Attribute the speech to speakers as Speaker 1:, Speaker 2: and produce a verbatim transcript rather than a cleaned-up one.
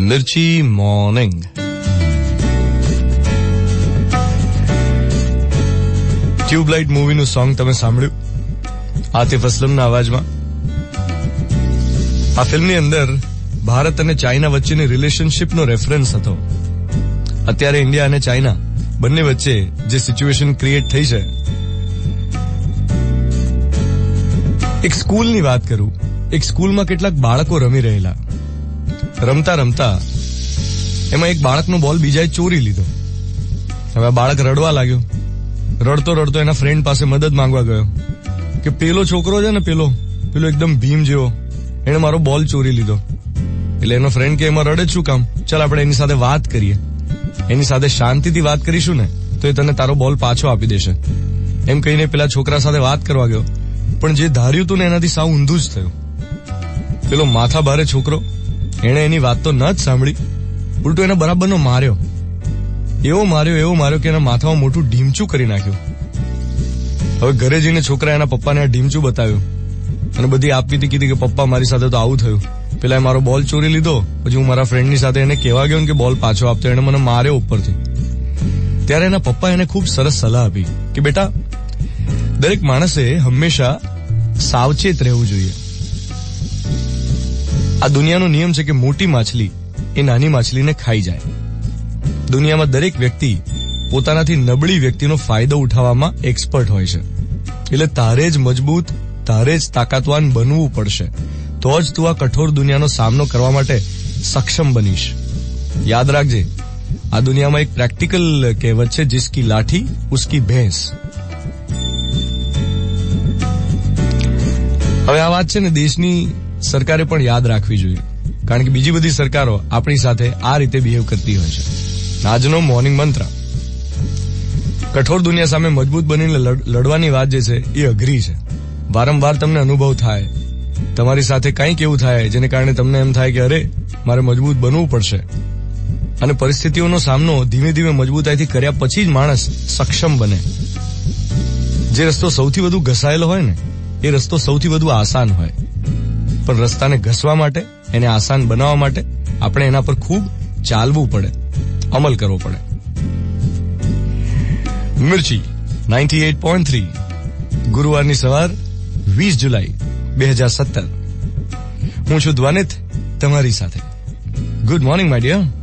Speaker 1: મિર્ચી morning. Tubelight મૂવીનું song તમે સાંભળ્યું આતિફ અસલમના અવાજમાં. આ ફિલ્મની અંદર ભારત અને ચાઇના વચ્ચેની રિલેશનશિપનો રેફરન્સ હતો. અત્યારે ઇન્ડિયા અને ચાઇના બંને વચ્ચે જે સિચ્યુએશન ક્રિએટ થઈ છે. એક સ્કૂલની વાત કરું. એક સ્કૂલમાં કેટલાક બાળકો રમી રહેલા. રમતા રમતા એમાં એક બાળકનો બોલ બીજાએ ચોરી લીધો. હવે આ બાળક રડવા લાગ્યો. રડતો રડતો એના ફ્રેન્ડ પાસે મદદ માંગવા ગયો કે પેલો છોકરો છે ને, પેલો પેલો એકદમ ભીમ જેવો, એને મારો બોલ ચોરી લીધો. એટલે એનો ફ્રેન્ડ કે એમાં રડે શું કામ, ચાલ આપણે એની સાથે વાત કરીએ. એની સાથે શાંતિથી વાત કરીશું ને તો એ તને તારો બોલ પાછો આપી દેશે. એમ કહીને પેલા છોકરા સાથે વાત કરવા ગયો, પણ જે ધાર્યું હતું ને એનાથી સાવ ઊંધું જ થયું. પેલો માથા ભારે છોકરો, એણે એની વાત તો ન જ સાંભળી, ઉલટો એને બરાબરનો માર્યો. એવો માર્યો એવો માર્યો કે એના માથામાં મોટું ઢીમચું કરી નાખ્યું. હવે ઘરે જઈને છોકરા એના પપ્પાને આ ઢીમચું બતાવ્યું અને બધી આપવીતી કીધી કે પપ્પા મારી સાથે તો આવું થયું. પેલા મારો બોલ ચોરી લીધો, પછી હું મારા ફ્રેન્ડની સાથે એને કહેવા ગયો કે બોલ પાછો આપતો, એને મને માર્યો ઉપરથી. ત્યારે એના પપ્પા એને ખૂબ સરસ સલાહ આપી કે બેટા, દરેક માણસે હંમેશા સાવચેત રહેવું જોઈએ. આ દુનિયાનો નિયમ છે કે મોટી માછલી એ નાની માછલીને ખાઈ જાય. દુનિયામાં દરેક વ્યક્તિ પોતાનાથી નબળી વ્યક્તિનો ફાયદો ઉઠાવવામાં એક્સપર્ટ હોય છે. એટલે તારે જ મજબૂત, તારે જ તાકાતવાન બનવું પડશે, તો જ તું આ કઠોર દુનિયાનો સામનો કરવા માટે સક્ષમ બનીશ. યાદ રાખજે, આ દુનિયામાં એક પ્રેક્ટિકલ કહેવત છે, જિસકી લાઠી ઉસકી ભેંસ. હવે આ વાત છે ને દેશની સરકારે પણ યાદ રાખવી જોઈએ, કારણ કે બીજી બધી સરકારો આપણી સાથે આ રીતે બિહેવ કરતી હોય છે. આજનો મોર્નિંગ મંત્ર: કઠોર દુનિયા સામે મજબૂત બનીને લડવાની વાત જે છે એ અઘરી છે. વારંવાર તમને અનુભવ થાય, તમારી સાથે કંઈક એવું થાય જેને કારણે તમને એમ થાય કે અરે મારે મજબૂત બનવું પડશે. અને પરિસ્થિતિઓનો સામનો ધીમે ધીમે મજબૂતાઈથી કર્યા પછી જ માણસ સક્ષમ બને. જે રસ્તો સૌથી વધુ ઘસાયેલો હોય ને એ રસ્તો સૌથી વધુ આસાન હોય, પણ રસ્તાને ઘસવા માટે, એને આસાન બનાવવા માટે આપણે એના પર ખૂબ ચાલવું પડે, અમલ કરવો પડે. Mirchi ninety eight point three, ગુરુવારની સવાર વીસ જુલાઈ બે હજાર સત્તર. હું છું દ્વાનિત તમારી સાથે. Good morning my dear.